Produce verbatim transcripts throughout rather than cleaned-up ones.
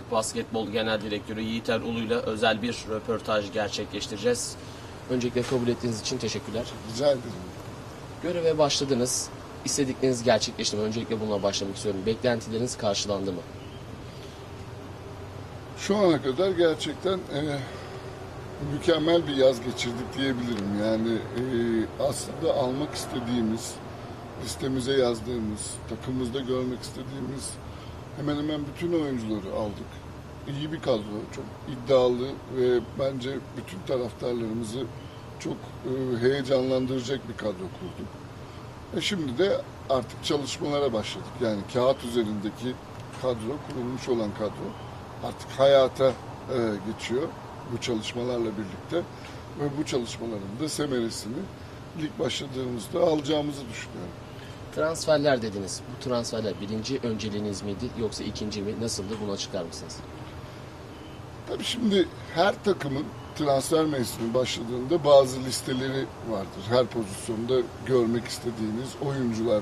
Basketbol Genel Direktörü Yiğiter Ulu'yla özel bir röportaj gerçekleştireceğiz. Öncelikle kabul ettiğiniz için teşekkürler. Rica ederim. Göreve başladınız. İstedikleriniz gerçekleşti mi? Öncelikle bununla başlamak istiyorum. Beklentileriniz karşılandı mı? Şu ana kadar gerçekten e, mükemmel bir yaz geçirdik diyebilirim. Yani e, aslında almak istediğimiz, listemize yazdığımız, takımımızda görmek istediğimiz hemen hemen bütün oyuncuları aldık. İyi bir kadro, çok iddialı ve bence bütün taraftarlarımızı çok e, heyecanlandıracak bir kadro kurduk. E şimdi de artık çalışmalara başladık. Yani kağıt üzerindeki kadro, kurulmuş olan kadro artık hayata e, geçiyor bu çalışmalarla birlikte. Ve bu çalışmaların da semeresini lig başladığımızda alacağımızı düşünüyorum. Transferler dediniz. Bu transferler birinci önceliğiniz miydi yoksa ikinci mi? Nasıldı? Bunu açıklar mısınız? Tabii şimdi her takımın transfer mevsimi başladığında bazı listeleri vardır. Her pozisyonda görmek istediğiniz oyuncular,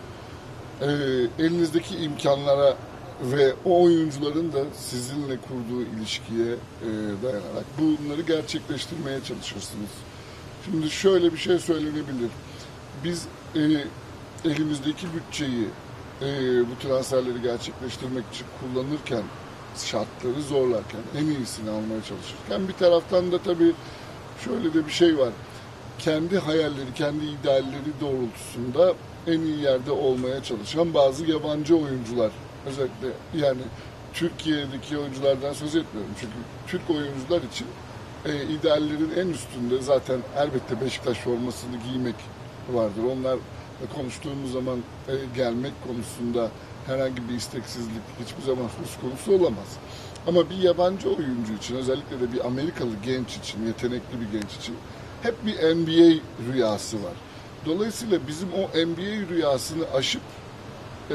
e, elinizdeki imkanlara ve o oyuncuların da sizinle kurduğu ilişkiye e, dayanarak bunları gerçekleştirmeye çalışırsınız. Şimdi şöyle bir şey söylenebilir. Biz e, elimizdeki bütçeyi e, bu transferleri gerçekleştirmek için kullanırken, şartları zorlarken, en iyisini almaya çalışırken bir taraftan da tabii şöyle de bir şey var. Kendi hayalleri, kendi idealleri doğrultusunda en iyi yerde olmaya çalışan bazı yabancı oyuncular, özellikle yani Türkiye'deki oyunculardan söz etmiyorum. Çünkü Türk oyuncular için e, ideallerin en üstünde zaten elbette Beşiktaş formasını giymek vardır. Onlar konuştuğumuz zaman e, gelmek konusunda herhangi bir isteksizlik hiçbir zaman söz konusu olamaz. Ama bir yabancı oyuncu için, özellikle de bir Amerikalı genç için, yetenekli bir genç için hep bir N B A rüyası var. Dolayısıyla bizim o N B A rüyasını aşıp e,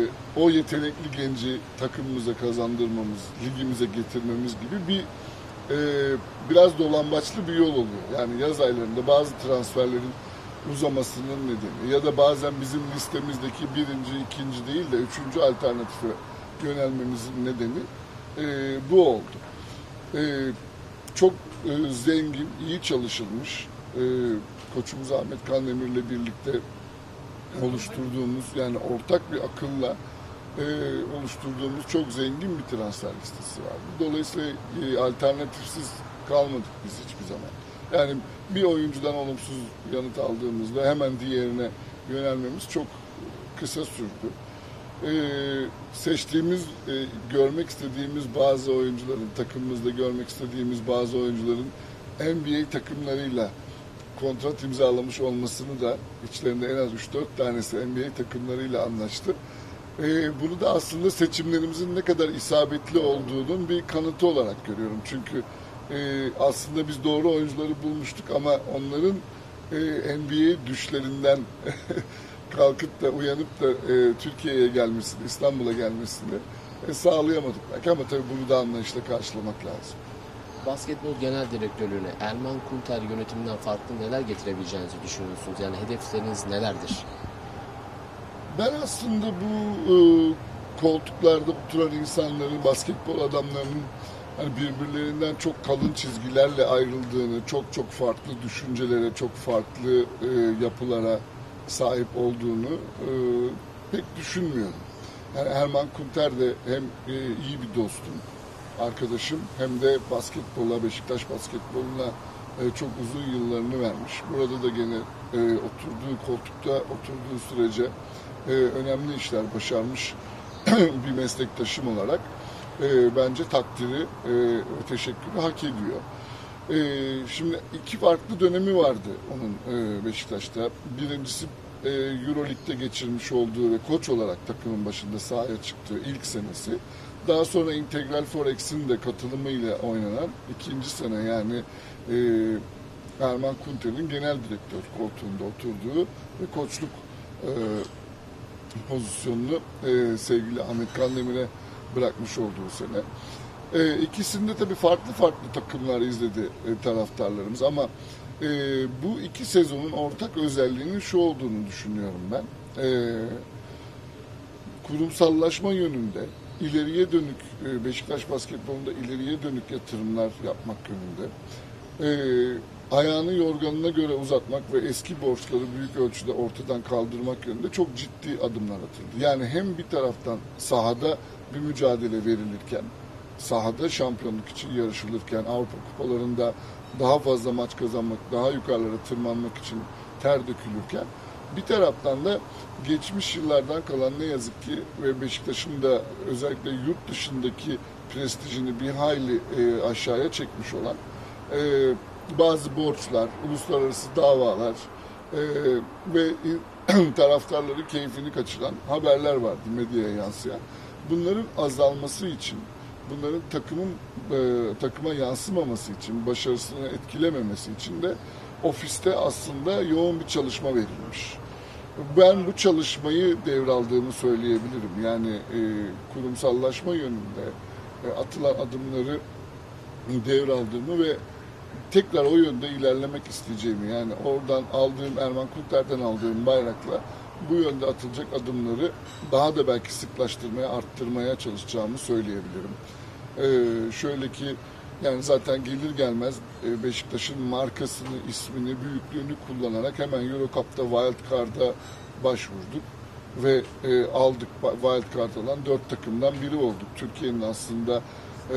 o yetenekli genci takımımıza kazandırmamız, ligimize getirmemiz gibi bir e, biraz dolambaçlı bir yol oluyor. Yani yaz aylarında bazı transferlerin uzamasının nedeni ya da bazen bizim listemizdeki birinci, ikinci değil de üçüncü alternatife yönelmemizin nedeni e, bu oldu. E, çok e, zengin, iyi çalışılmış, e, koçumuz Ahmet Kandemir'le birlikte oluşturduğumuz, yani ortak bir akılla e, oluşturduğumuz çok zengin bir transfer listesi vardı. Dolayısıyla e, alternatifsiz kalmadık biz hiçbir zaman. Yani bir oyuncudan olumsuz yanıt aldığımızda hemen diğerine yönelmemiz çok kısa sürdü. Ee, seçtiğimiz, e, görmek istediğimiz bazı oyuncuların, takımımızda görmek istediğimiz bazı oyuncuların N B A takımlarıyla kontrat imzalamış olmasını da, içlerinde en az üç dört tanesi N B A takımlarıyla anlaştı. Ee, bunu da aslında seçimlerimizin ne kadar isabetli olduğunun bir kanıtı olarak görüyorum. Çünkü Ee, aslında biz doğru oyuncuları bulmuştuk ama onların e, N B A düşlerinden kalkıp da uyanıp da e, Türkiye'ye gelmesini, İstanbul'a gelmesini e, sağlayamadık belki, ama tabii bunu da anlayışla karşılamak lazım. Basketbol Genel Direktörlüğüne Erman Kunter yönetiminden farklı neler getirebileceğinizi düşünüyorsunuz? Yani hedefleriniz nelerdir? Ben aslında bu e, koltuklarda oturan insanların, basketbol adamlarının hani birbirlerinden çok kalın çizgilerle ayrıldığını, çok çok farklı düşüncelere, çok farklı e, yapılara sahip olduğunu e, pek düşünmüyorum. Yani Erman Kunter de hem e, iyi bir dostum, arkadaşım, hem de basketbola, Beşiktaş basketboluna e, çok uzun yıllarını vermiş. Burada da gene e, oturduğu koltukta oturduğu sürece e, önemli işler başarmış bir meslektaşım olarak E, bence takdiri e, ve teşekkürü hak ediyor. E, şimdi iki farklı dönemi vardı onun e, Beşiktaş'ta. Birincisi e, Euroleague'de geçirmiş olduğu ve koç olarak takımın başında sahaya çıktığı ilk senesi. Daha sonra Integral Forex'in de katılımıyla oynanan ikinci sene, yani e, Erman Kunter'in genel direktör koltuğunda oturduğu ve koçluk e, pozisyonunu e, sevgili Ahmet Kandemir'e bırakmış olduğu sene. E, ikisinde tabii farklı farklı takımlar izledi e, taraftarlarımız, ama e, bu iki sezonun ortak özelliğinin şu olduğunu düşünüyorum ben. E, kurumsallaşma yönünde ileriye dönük, e, Beşiktaş basketbolunda ileriye dönük yatırımlar yapmak yönünde. E, ayağını yorganına göre uzatmak ve eski borçları büyük ölçüde ortadan kaldırmak yönünde çok ciddi adımlar atıldı. Yani hem bir taraftan sahada bir mücadele verilirken, sahada şampiyonluk için yarışılırken, Avrupa kupalarında daha fazla maç kazanmak, daha yukarılara tırmanmak için ter dökülürken, bir taraftan da geçmiş yıllardan kalan ne yazık ki ve Beşiktaş'ın da özellikle yurt dışındaki prestijini bir hayli e, aşağıya çekmiş olan e, bazı borçlar, uluslararası davalar e, ve taraftarları keyfini kaçıran haberler vardı medyaya yansıyan. Bunların azalması için, bunların takımın e, takıma yansımaması için, başarısını etkilememesi için de ofiste aslında yoğun bir çalışma verilmiş. Ben bu çalışmayı devraldığımı söyleyebilirim. Yani e, kurumsallaşma yönünde e, atılan adımları devraldığımı ve tekrar o yönde ilerlemek isteyeceğimi, yani oradan aldığım, Erman Kunter'den aldığım bayrakla bu yönde atılacak adımları daha da belki sıklaştırmaya, arttırmaya çalışacağımı söyleyebilirim. Ee, şöyle ki, yani zaten gelir gelmez Beşiktaş'ın markasını, ismini, büyüklüğünü kullanarak hemen Euro Cup'ta Wild Card'a başvurduk ve e, aldık. Wild Card olan dört takımdan biri olduk. Türkiye'nin aslında e,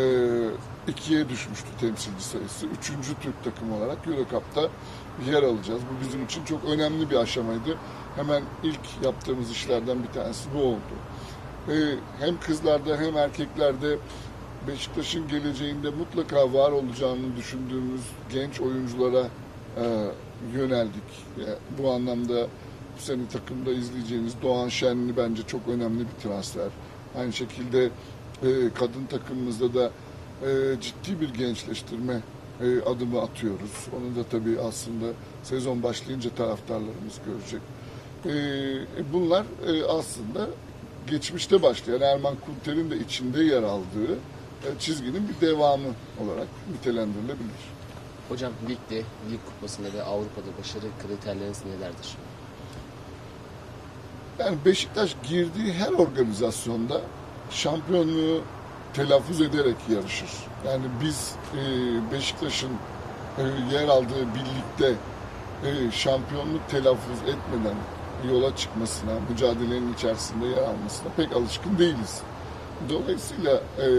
ikiye düşmüştü temsilci sayısı. Üçüncü Türk takımı olarak Euro Cup'ta yer alacağız. Bu bizim için çok önemli bir aşamaydı. Hemen ilk yaptığımız işlerden bir tanesi bu oldu. Ee, hem kızlarda hem erkeklerde Beşiktaş'ın geleceğinde mutlaka var olacağını düşündüğümüz genç oyunculara e, yöneldik. Yani bu anlamda bu sene takımda izleyeceğiniz Doğan Şenli bence çok önemli bir transfer. Aynı şekilde e, kadın takımımızda da e, ciddi bir gençleştirme e, adımı atıyoruz. Onu da tabii aslında sezon başlayınca taraftarlarımız görecek. E, bunlar e, aslında geçmişte başlayan Erman Kunter'in de içinde yer aldığı e, çizginin bir devamı olarak nitelendirilebilir. Hocam ligde, lig kupasında ve Avrupa'da başarı kriterleriniz nelerdir? Yani Beşiktaş girdiği her organizasyonda şampiyonluğu telaffuz ederek yarışır. Yani biz e, Beşiktaş'ın e, yer aldığı birlikte e, şampiyonluk telaffuz etmeden yola çıkmasına, mücadelenin içerisinde yer almasına pek alışkın değiliz. Dolayısıyla e,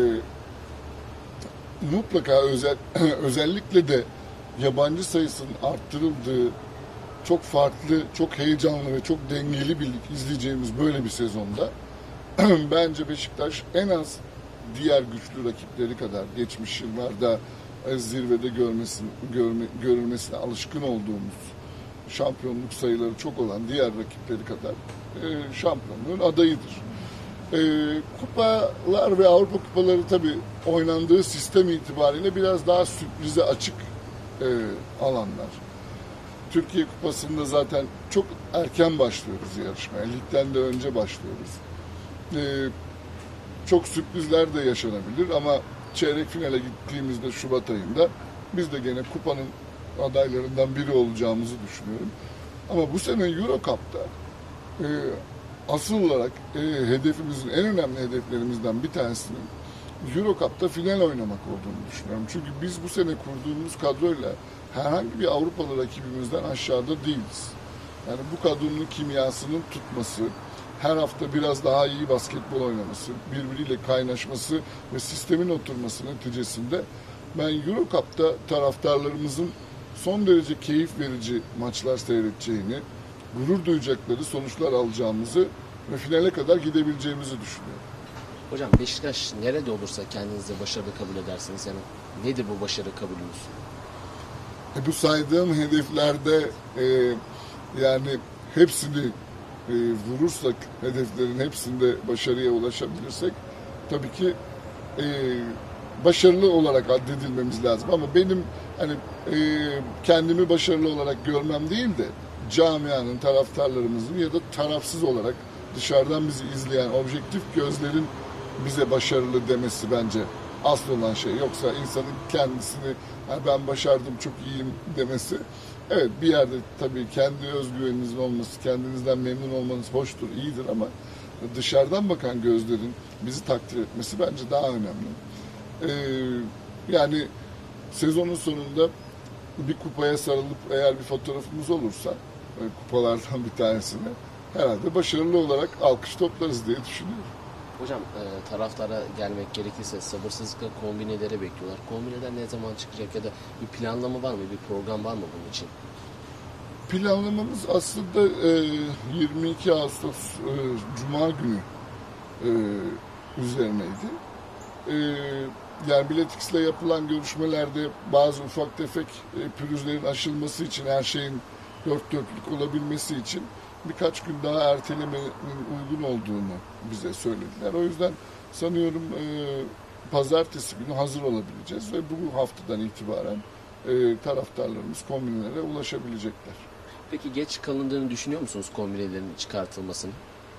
mutlaka özel, özellikle de yabancı sayısının arttırıldığı çok farklı, çok heyecanlı ve çok dengeli bir lig izleyeceğimiz böyle bir sezonda bence Beşiktaş en az diğer güçlü rakipleri kadar geçmiş yıllarda zirvede görmesin, görme, görülmesine alışkın olduğumuz şampiyonluk sayıları çok olan diğer rakipleri kadar e, şampiyonluğun adayıdır. E, kupalar ve Avrupa kupaları tabii oynandığı sistem itibariyle biraz daha sürprize açık e, alanlar. Türkiye Kupası'nda zaten çok erken başlıyoruz yarışmaya. Ligden de önce başlıyoruz. Ee, çok sürprizler de yaşanabilir ama çeyrek finale gittiğimizde Şubat ayında biz de gene kupanın adaylarından biri olacağımızı düşünüyorum. Ama bu sene Euro Cup'ta e, asıl olarak e, hedefimizin, en önemli hedeflerimizden bir tanesinin Euro Cup'ta final oynamak olduğunu düşünüyorum. Çünkü biz bu sene kurduğumuz kadroyla herhangi bir Avrupalı rakibimizden aşağıda değiliz. Yani bu kadronun kimyasının tutması, her hafta biraz daha iyi basketbol oynaması, birbiriyle kaynaşması ve sistemin oturması neticesinde ben Euro Cup'ta taraftarlarımızın son derece keyif verici maçlar seyredeceğini, gurur duyacakları sonuçlar alacağımızı ve finale kadar gidebileceğimizi düşünüyorum. Hocam Beşiktaş nerede olursa kendinize başarılı kabul edersiniz. Yani nedir bu başarı kabulünüz? E bu saydığım hedeflerde e, yani hepsini e, vurursak, hedeflerin hepsinde başarıya ulaşabilirsek tabii ki e, başarılı olarak addedilmemiz lazım. Ama benim hani e, kendimi başarılı olarak görmem değil de camianın, taraftarlarımızın ya da tarafsız olarak dışarıdan bizi izleyen objektif gözlerin bize başarılı demesi bence asıl olan şey. Yoksa insanın kendisini yani ben başardım, çok iyiyim demesi. Evet, bir yerde tabii kendi özgüveninizin olması, kendinizden memnun olmanız hoştur, iyidir ama dışarıdan bakan gözlerin bizi takdir etmesi bence daha önemli. Ee, yani sezonun sonunda bir kupaya sarılıp eğer bir fotoğrafımız olursa e, kupalardan bir tanesine herhalde başarılı olarak alkış toplarız diye düşünüyorum. Hocam e, taraftara gelmek gerekirse sabırsızlıkla kombinelere bekliyorlar. Kombineler ne zaman çıkacak ya da bir planlama var mı, bir program var mı bunun için? Planlamamız aslında e, yirmi iki Ağustos e, Cuma günü e, üzerineydi. E, yani Biletix'le yapılan görüşmelerde bazı ufak tefek e, pürüzlerin aşılması için, her şeyin dört dörtlük olabilmesi için birkaç gün daha ertelemenin uygun olduğunu bize söylediler. O yüzden sanıyorum e, pazartesi günü hazır olabileceğiz ve bu haftadan itibaren e, taraftarlarımız kombinelere ulaşabilecekler. Peki geç kalındığını düşünüyor musunuz kombinelerin çıkartılmasını?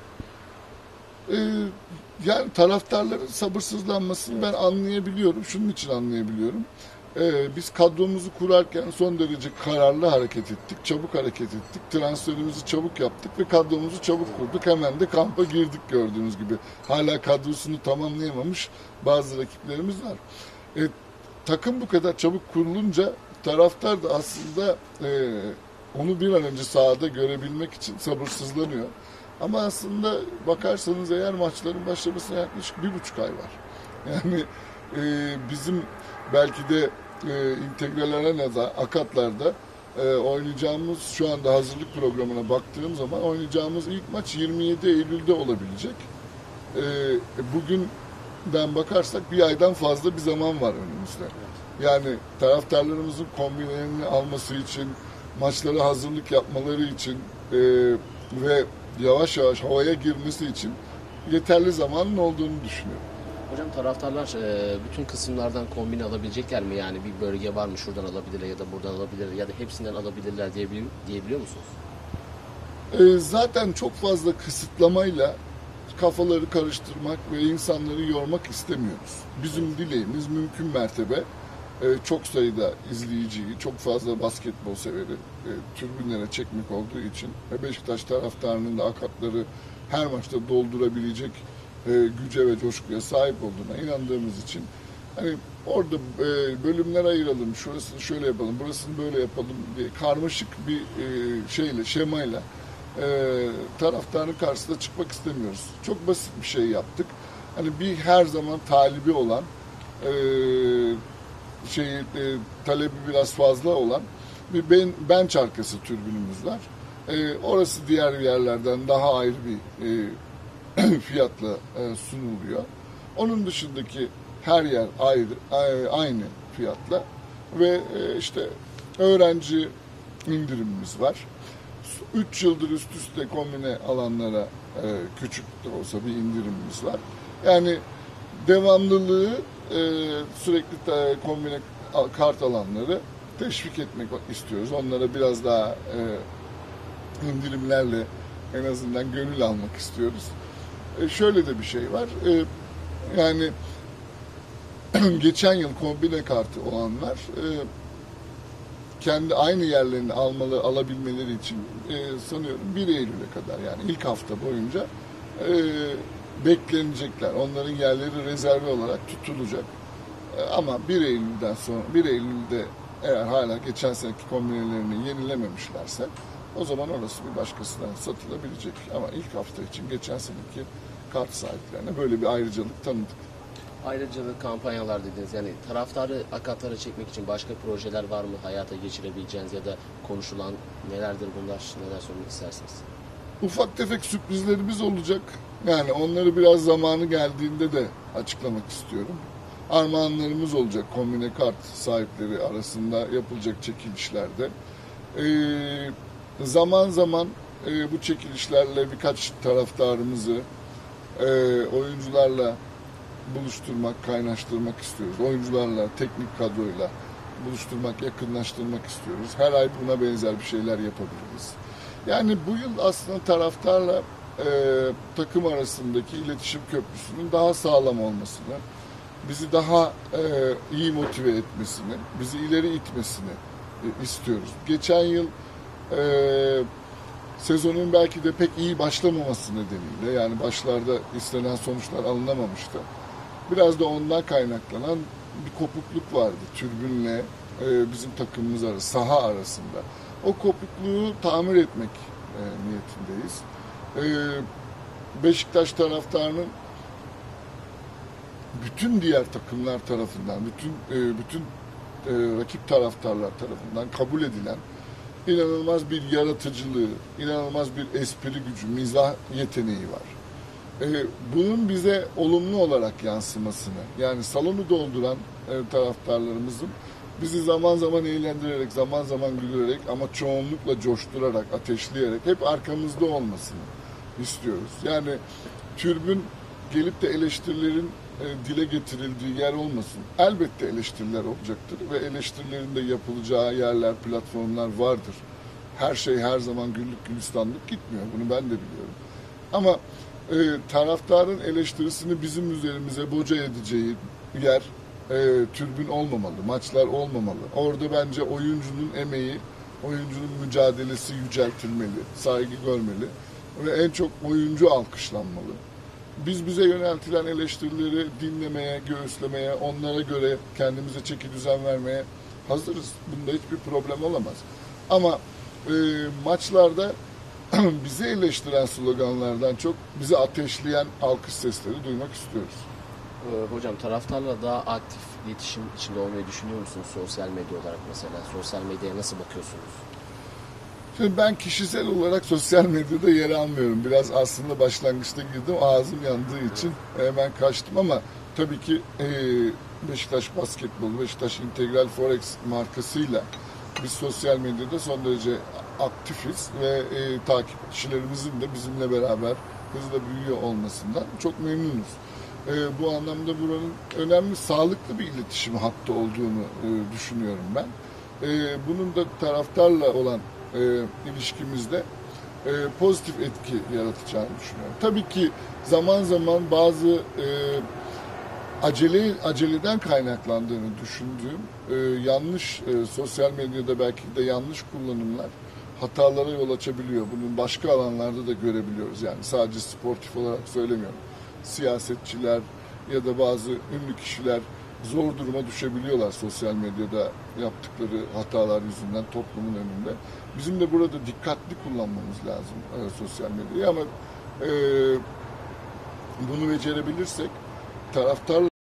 Ee, yani taraftarların sabırsızlanmasını ben anlayabiliyorum. Şunun için anlayabiliyorum. Ee, biz kadromuzu kurarken son derece kararlı hareket ettik, çabuk hareket ettik. Transferimizi çabuk yaptık ve kadromuzu çabuk kurduk. Hemen de kampa girdik gördüğünüz gibi. Hala kadrosunu tamamlayamamış bazı rakiplerimiz var. Ee, takım bu kadar çabuk kurulunca taraftar da aslında e, onu bir an önce sahada görebilmek için sabırsızlanıyor. Ama aslında bakarsanız eğer maçların başlamasına yaklaşık bir buçuk ay var. Yani e, bizim belki de e, İntegral Arena'da, Akatlar'da e, oynayacağımız, şu anda hazırlık programına baktığım zaman oynayacağımız ilk maç yirmi yedi Eylül'de olabilecek. E, bugünden bakarsak bir aydan fazla bir zaman var önümüzde. Yani taraftarlarımızın kombinelerini alması için, maçlara hazırlık yapmaları için e, ve yavaş yavaş havaya girmesi için yeterli zamanın olduğunu düşünüyorum. Hocam taraftarlar e, bütün kısımlardan kombine alabilecekler mi? Yani bir bölge var mı, şuradan alabilirler ya da buradan alabilirler ya da hepsinden alabilirler diyebiliyor, diyebiliyor musunuz? E, zaten çok fazla kısıtlamayla kafaları karıştırmak ve insanları yormak istemiyoruz. Bizim dileğimiz mümkün mertebe e, çok sayıda izleyiciyi, çok fazla basketbol severi e, tribünlere çekmek olduğu için ve Beşiktaş taraftarının da akatları her maçta doldurabilecek e, güce ve coşkuya sahip olduğuna inandığımız için hani orada e, bölümler ayıralım, şurasını şöyle yapalım, burasını böyle yapalım diye karmaşık bir e, şeyle, şemayla e, taraftarın karşısına çıkmak istemiyoruz. Çok basit bir şey yaptık. Hani bir her zaman talibi olan e, şeyi e, talebi biraz fazla olan bir ben, bench arkası türbünümüz var. E, orası diğer yerlerden daha ayrı bir e, fiyatla e, sunuluyor. Onun dışındaki her yer ayrı, aynı fiyatla ve e, işte öğrenci indirimimiz var. üç yıldır üst üste kombine alanlara e, küçük de olsa bir indirimimiz var. Yani devamlılığı e, sürekli de kombine kart alanları teşvik etmek istiyoruz. Onlara biraz daha e, indirimlerle en azından gönül almak istiyoruz. E, şöyle de bir şey var. E, yani geçen yıl kombine kartı olanlar e, kendi aynı yerlerini almalı, alabilmeleri için e, sanıyorum bir Eylül'e kadar yani ilk hafta boyunca e, beklenecekler. Onların yerleri rezerve olarak tutulacak. E, ama bir Eylül'den sonra bir Eylül'de eğer hala geçen seneki kombinelerini yenilememişlerse o zaman orası bir başkasına satılabilecek. Ama ilk hafta için geçen seneki kart sahiplerine böyle bir ayrıcalık tanıdık. Ayrıcalık kampanyalar dediniz. Yani taraftarı akatlara çekmek için başka projeler var mı hayata geçirebileceğiniz ya da konuşulan nelerdir bunlar, neler söylemek istersiniz? Ufak tefek sürprizlerimiz olacak. Yani onları biraz zamanı geldiğinde de açıklamak istiyorum. Armağanlarımız olacak kombine kart sahipleri arasında yapılacak çekilişlerde. Ee, zaman zaman e, bu çekilişlerle birkaç taraftarımızı e, oyuncularla buluşturmak, kaynaştırmak istiyoruz. Oyuncularla, teknik kadroyla buluşturmak, yakınlaştırmak istiyoruz. Her ay buna benzer bir şeyler yapabiliriz. Yani bu yıl aslında taraftarla e, takım arasındaki iletişim köprüsünün daha sağlam olmasını, bizi daha e, iyi motive etmesini, bizi ileri itmesini e, istiyoruz. Geçen yıl e, sezonun belki de pek iyi başlamaması nedeniyle, yani başlarda istenen sonuçlar alınamamıştı. Biraz da ondan kaynaklanan bir kopukluk vardı tribünle e, bizim takımımız arasında, saha arasında. O kopukluğu tamir etmek e, niyetindeyiz. E, Beşiktaş taraftarının bütün diğer takımlar tarafından, bütün e, bütün e, rakip taraftarlar tarafından kabul edilen inanılmaz bir yaratıcılığı, inanılmaz bir espri gücü, mizah yeteneği var. Ee, bunun bize olumlu olarak yansımasını, yani salonu dolduran e, taraftarlarımızın bizi zaman zaman eğlendirerek, zaman zaman güldürerek ama çoğunlukla coşturarak, ateşleyerek hep arkamızda olmasını istiyoruz. Yani tribün gelip de eleştirilerin e, dile getirildiği yer olmasın. Elbette eleştiriler olacaktır ve eleştirilerin de yapılacağı yerler, platformlar vardır. Her şey her zaman güllük gülistanlık gitmiyor. Bunu ben de biliyorum. Ama e, taraftarın eleştirisini bizim üzerimize boca edeceği yer e, tribün olmamalı, maçlar olmamalı. Orada bence oyuncunun emeği, oyuncunun mücadelesi yüceltilmeli, saygı görmeli ve en çok oyuncu alkışlanmalı. Biz bize yöneltilen eleştirileri dinlemeye, göğüslemeye, onlara göre kendimize çeki düzen vermeye hazırız. Bunda hiçbir problem olamaz. Ama e, maçlarda bizi eleştiren sloganlardan çok bizi ateşleyen alkış sesleri duymak istiyoruz. Ee, hocam taraftarla daha aktif iletişim içinde olmayı düşünüyor musunuz sosyal medya olarak mesela? Sosyal medyaya nasıl bakıyorsunuz? Şimdi ben kişisel olarak sosyal medyada yer almıyorum. Biraz aslında başlangıçta girdim, ağzım yandığı için hemen kaçtım ama tabii ki e, Beşiktaş Basketbol, Beşiktaş İntegral Forex markasıyla biz sosyal medyada son derece aktifiz ve e, takipçilerimizin de bizimle beraber hızla büyüyor olmasından çok memnunuz. E, bu anlamda buranın önemli, sağlıklı bir iletişim hattı olduğunu e, düşünüyorum ben. E, bunun da taraftarla olan e, ilişkimizde e, pozitif etki yaratacağını düşünüyorum. Tabii ki zaman zaman bazı e, acele aceleden kaynaklandığını düşündüğüm e, yanlış e, sosyal medyada belki de yanlış kullanımlar hatalara yol açabiliyor. Bunun başka alanlarda da görebiliyoruz. Yani sadece sportif olarak söylemiyorum. Siyasetçiler ya da bazı ünlü kişiler zor duruma düşebiliyorlar sosyal medyada yaptıkları hatalar yüzünden toplumun önünde. Bizim de burada dikkatli kullanmamız lazım e, sosyal medyayı ama e, bunu becerebilirsek taraftarla